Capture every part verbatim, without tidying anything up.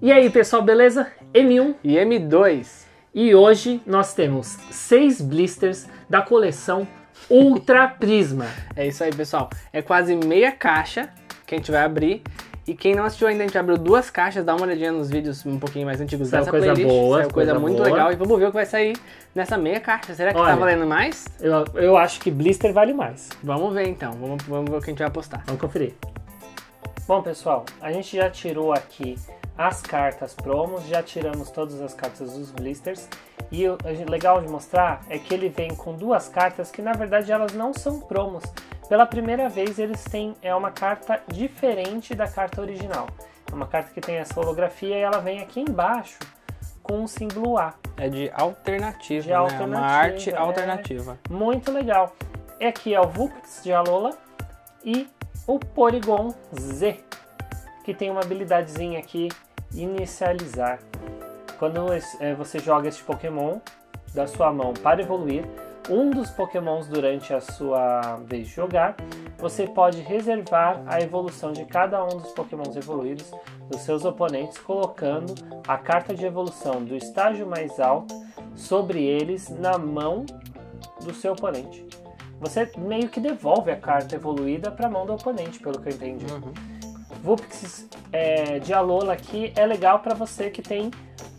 E aí pessoal, beleza? M um e M dois. E hoje nós temos seis blisters da coleção Ultra Prisma. É isso aí pessoal, é quase meia caixa que a gente vai abrir. E quem não assistiu ainda, a gente abriu duas caixas, dá uma olhadinha nos vídeos um pouquinho mais antigos Saiu dessa coisa playlist. boa, Saiu coisa, coisa muito boa. legal. E vamos ver o que vai sair nessa meia caixa. Será que Olha, tá valendo mais? Eu, eu acho que blister vale mais. Vamos ver então, vamos, vamos ver o que a gente vai apostar. Vamos conferir. Bom pessoal, a gente já tirou aqui as cartas promos, já tiramos todas as cartas dos blisters. E o legal de mostrar é que ele vem com duas cartas que na verdade elas não são promos. Pela primeira vez eles têm é uma carta diferente da carta original. É uma carta que tem essa holografia e ela vem aqui embaixo com um símbolo A. É de alternativa, de né? alternativa, Uma arte é alternativa. Muito legal. E aqui é o Vulpix de Alola e o Porygon Z, que tem uma habilidadezinha aqui, inicializar. Quando é, você joga este Pokémon da sua mão para evoluir, um dos Pokémons durante a sua vez de jogar, você pode reservar a evolução de cada um dos Pokémons evoluídos dos seus oponentes, colocando a carta de evolução do estágio mais alto sobre eles na mão do seu oponente. Você meio que devolve a carta evoluída para a mão do oponente, pelo que eu entendi. Uhum. Vulpix é, de Alola aqui é legal para você que tem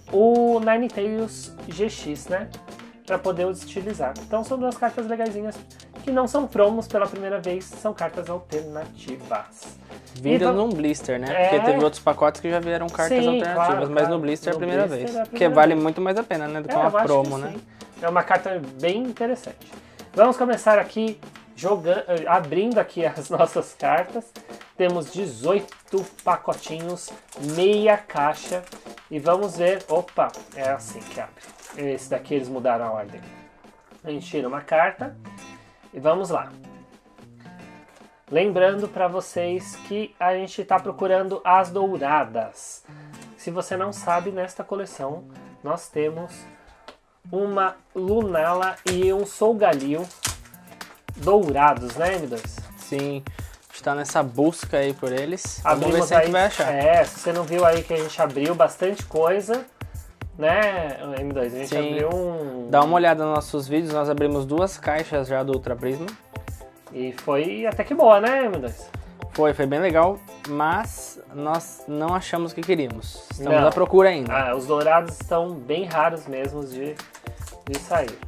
o Ninetales G X, né? Para poder utilizar. Então são duas cartas legaisinhas que não são promos pela primeira vez, são cartas alternativas. Vindas então, num blister, né? é... Porque teve outros pacotes que já vieram cartas sim, alternativas, claro, mas claro. no blister é a No primeira blister vez. é a Porque primeira vale vez. muito mais a pena, né? Do que É, uma eu acho promo, que né? sim. É uma carta bem interessante. Vamos começar aqui jogando, abrindo aqui as nossas cartas. Temos dezoito pacotinhos, meia caixa. E vamos ver... Opa, é assim que abre. Esse daqui eles mudaram a ordem. A gente tira uma carta e vamos lá. Lembrando para vocês que a gente está procurando as douradas. Se você não sabe, nesta coleção nós temos uma Lunala e um Solgaleo dourados, né, M dois? Sim, está nessa busca aí por eles. Abrimos Vamos ver se a aí, gente vai achar. É, se você não viu aí que a gente abriu bastante coisa, né, M dois? A gente Sim. abriu um... Dá uma olhada nos nossos vídeos, nós abrimos duas caixas já do Ultra Prisma. E foi até que boa, né, M dois? Foi, foi bem legal, mas nós não achamos o que queríamos. Estamos Não. à procura ainda. Ah, os dourados estão bem raros mesmo de, de sair.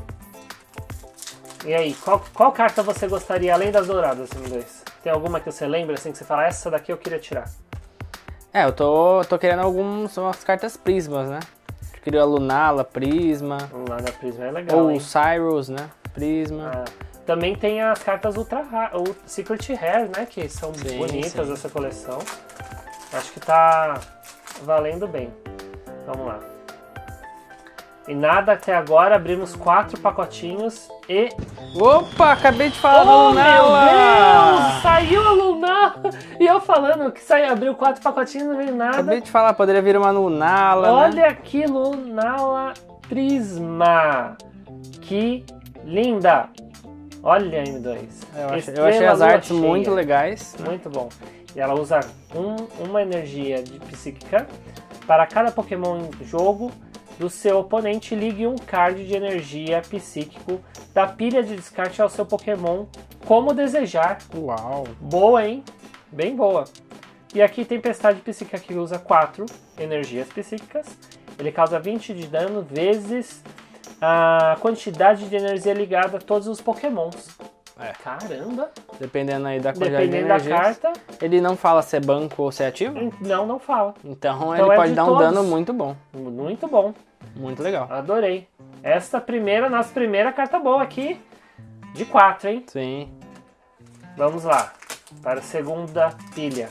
E aí, qual, qual carta você gostaria além das douradas, M dois? Tem alguma que você lembra, assim, que você fala, essa daqui eu queria tirar? É, eu tô, tô querendo algumas são as cartas Prismas, né? Eu queria a Lunala, Prisma. Vamos lá, na Prisma é legal, Ou hein? o Cyrus, né? Prisma. Ah, também tem as cartas Ultra Rare, o Secret Rare, né? Que são Sim, bonitas sim. dessa coleção. Acho que tá valendo bem. Vamos lá. E nada até agora, abrimos quatro pacotinhos e... Opa, acabei de falar da Oh, Lunala! meu Deus! Saiu a Lunala! E eu falando que saiu, abriu quatro pacotinhos e não veio nada. Acabei de falar, poderia vir uma Lunala, Olha né? aqui, Lunala Prisma. Que linda! Olha, M dois. Eu achei, eu Estrela achei as lua artes cheia. muito legais. Muito bom. E ela usa um, uma energia de psíquica. Para cada Pokémon em jogo do seu oponente, ligue um card de energia psíquico da pilha de descarte ao seu Pokémon como desejar. Uau! Boa, hein? Bem boa. E aqui Tempestade Psíquica, que usa quatro energias psíquicas. Ele causa vinte de dano vezes a quantidade de energia ligada a todos os Pokémons. É. Caramba! Dependendo aí da quantidade Dependendo de da energias. carta, Ele não fala se é banco ou se é ativo? não, não fala. Então, Então ele é pode de dar um todos. dano muito bom. Muito bom. Muito legal. Adorei. Esta primeira, nossa primeira carta boa aqui, de quatro, hein? Sim. Vamos lá, para a segunda pilha.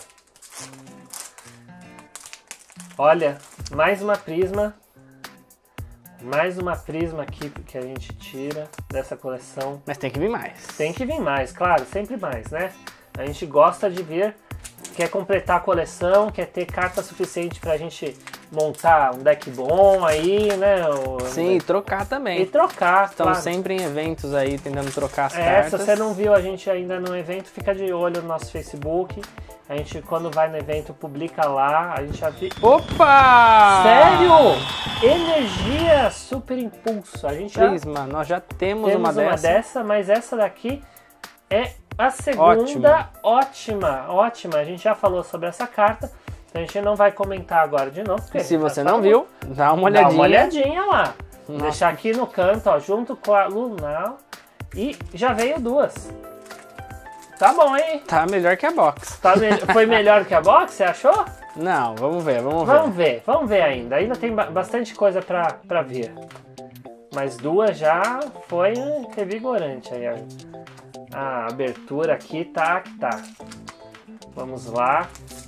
Olha, mais uma prisma. Mais uma prisma aqui que a gente tira dessa coleção. Mas tem que vir mais. Tem que vir mais, claro, sempre mais, né? A gente gosta de ver, quer completar a coleção, quer ter carta suficiente pra gente montar um deck bom aí, né? O, Sim, e trocar também. E trocar, Estamos claro. sempre em eventos aí, tentando trocar as É, cartas. se você não viu a gente ainda no evento, fica de olho no nosso Facebook. A gente, quando vai no evento, publica lá. A gente já viu. Opa! Sério? Energia Super Impulso. A gente já Prisma, nós já temos, temos uma, uma dessa. dessa, mas essa daqui é a segunda. Ótima. Ótima, ótima. A gente já falou sobre essa carta. A gente não vai comentar agora de novo. E se você tá não viu, dá uma olhadinha. Dá uma olhadinha lá. Vou Nossa. deixar aqui no canto, ó, junto com a Lunal. E já veio duas. Tá bom, hein? Tá melhor que a box. Tá me... Foi melhor que a box, você achou? Não, vamos ver, vamos ver. Vamos ver, vamos ver ainda. Ainda tem ba- bastante coisa pra, pra vir. Mas duas já foi revigorante aí. A, a abertura aqui tá que tá. Vamos lá.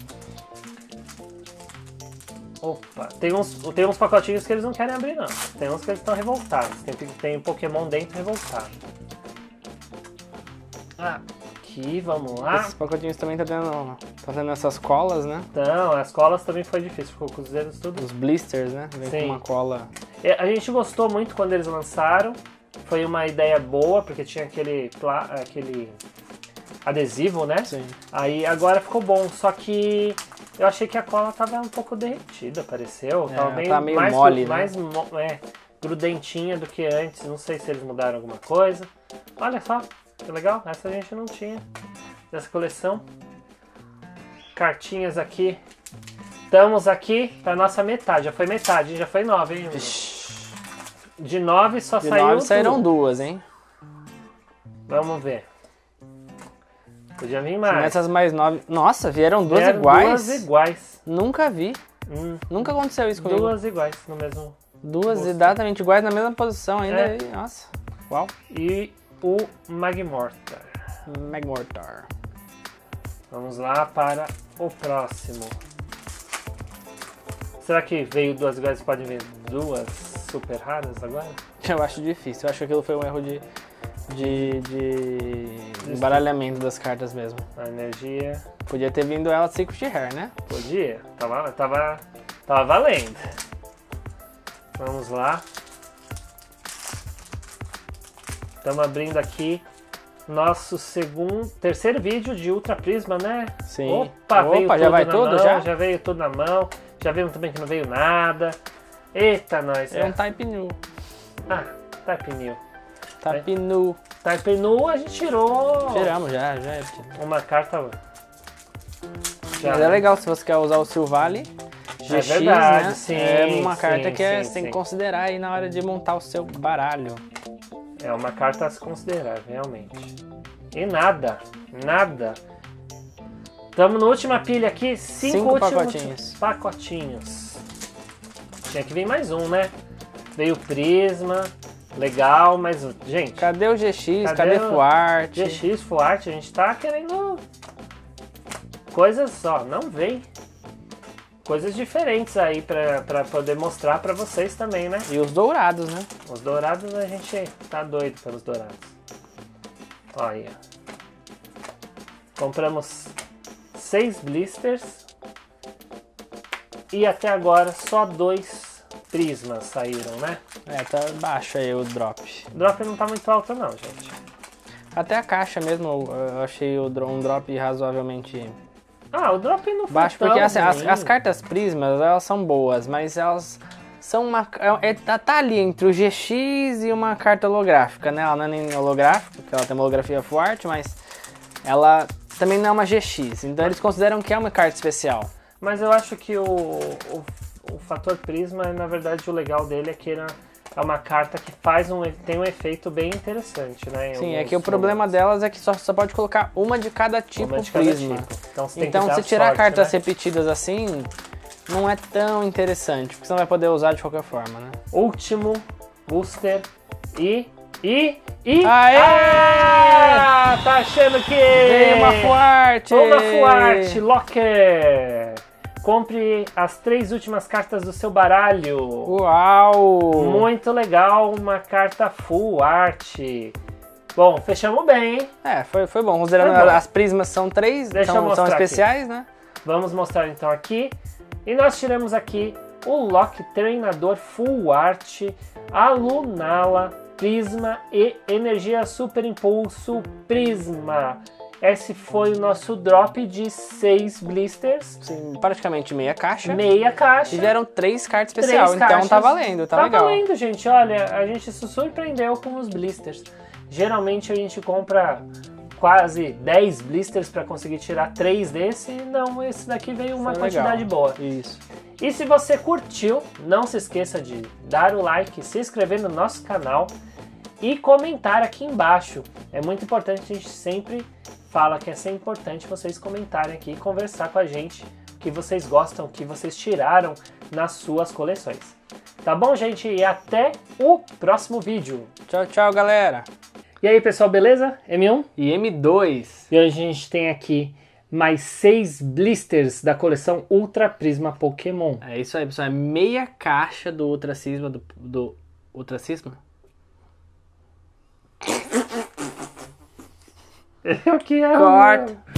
Opa, tem uns, tem uns pacotinhos que eles não querem abrir, não. Tem uns que eles estão revoltados. Tem, tem Pokémon dentro revoltado. Aqui, vamos lá. Esses pacotinhos também tá tendo, tá tendo essas colas, né? Então, as colas também foi difícil. Ficou com os dedos tudo. Os blisters, né? Vem Sim. com uma cola. É, a gente gostou muito quando eles lançaram. Foi uma ideia boa, porque tinha aquele, pla- aquele adesivo, né? Sim. Aí agora ficou bom, só que eu achei que a cola tava um pouco derretida, pareceu. É, tava ela meio, tá meio mais, mole, né? mais mo- é, grudentinha do que antes. Não sei se eles mudaram alguma coisa. Olha só, que legal. Essa a gente não tinha dessa coleção. Cartinhas aqui. Estamos aqui pra nossa metade. Já foi metade, hein? Já foi nove, hein? De nove só De saiu nove saíram tudo. duas, hein? Vamos ver. Podia vir mais. Nessas mais nove. Nossa, vieram duas Vieram iguais? Duas iguais. Nunca vi. Hum, Nunca aconteceu isso comigo. duas iguais no mesmo. Duas Nossa. exatamente iguais na mesma posição ainda. É. E, nossa. Uau. E o Magmortar. Magmortar. Vamos lá para o próximo. Será que veio duas iguais e pode vir duas super raras agora? Eu acho difícil. Eu acho que aquilo foi um erro de. de. de embaralhamento das cartas mesmo. A energia. Podia ter vindo ela Secret Hair, né? Podia. Tava, tava, tava valendo. Vamos lá. Estamos abrindo aqui nosso segundo, terceiro vídeo de Ultra Prisma, né? Sim. Opa, veio Opa, já tudo vai na tudo, mão, já? Já veio tudo na mão. Já vimos também que não veio nada. Eita, nós. É um Type Nu. Ah, Type New. Type Nu. Type Nu a gente tirou Tiramos já, já é. uma carta. Já, Mas é legal se você quer usar o Silvale. G X, verdade, né? sim, é uma carta sim, que é, sim, você tem sim. que considerar aí na hora de montar o seu baralho. É uma carta a se considerar, realmente. E nada, nada. Estamos na última pilha aqui, cinco, Cinco últimos pacotinhos. pacotinhos. Tinha que vir mais um, né? Veio Prisma, legal, mas, gente, Cadê o G X? Cadê Cadê, o o Fuarte? G X, Full Art, a gente tá querendo coisas só, não vem. Coisas diferentes aí pra, pra poder mostrar pra vocês também, né? E os dourados, né? Os dourados a gente tá doido pelos dourados. Olha. Compramos seis blisters. E até agora só dois prismas saíram, né? É, tá baixo aí o drop. O drop não tá muito alto não, gente. Até a caixa mesmo, eu achei o dro- um drop razoavelmente Ah, o drop não foi baixo. tão Porque assim, as, ruim. as cartas prismas, elas são boas, mas elas são uma... É, é- tá, tá ali entre o G X e uma carta holográfica, né? Ela não é nem holográfica, porque ela tem uma holografia full art, mas ela também não é uma G X. Então eles consideram que é uma carta especial. Mas eu acho que o, o, o fator prisma, na verdade, o legal dele é que ele é uma carta que faz um, tem um efeito bem interessante, né? em Sim, é alguns que o problema momentos. delas é que só, só pode colocar uma de cada tipo Uma de cada prisma. tipo. Então, você tem Então, que dar se tirar sorte, cartas né? repetidas assim, não é tão interessante, porque você não vai poder usar de qualquer forma, né? Último booster e... E... E... Aê! Ah, tá achando que... Veio uma Fuarte! Uma Fuarte Locker! Compre as três últimas cartas do seu baralho. Uau! Muito legal, uma carta full art. Bom, fechamos bem, hein? É, foi, foi bom. Considerando Foi bom. as prismas são três, Deixa eu são, são mostrar especiais, né? Vamos mostrar então aqui. E nós tiramos aqui o Loki Treinador Full Art, a Lunala Prisma e Energia Super Impulso Prisma. Esse foi o nosso drop de seis blisters. Sim, praticamente meia caixa. Meia caixa. E vieram três cartas especial, então caixas. tá valendo, tá, tá legal. Tá valendo, gente. Olha, a gente se surpreendeu com os blisters. Geralmente a gente compra quase dez blisters para conseguir tirar três desse. Não, esse daqui veio uma foi quantidade legal. boa. Isso. E se você curtiu, não se esqueça de dar o like, se inscrever no nosso canal e comentar aqui embaixo. É muito importante, a gente sempre fala que é sempre importante vocês comentarem aqui e conversar com a gente o que vocês gostam, o que vocês tiraram nas suas coleções. Tá bom, gente? E até o próximo vídeo. Tchau, tchau, galera. E aí, pessoal, beleza? M um? E M dois. E hoje a gente tem aqui mais seis blisters da coleção Ultra Prisma Pokémon. É isso aí, pessoal. É meia caixa do Ultra Cisma, do, do Ultra Cisma? O que é? Corta.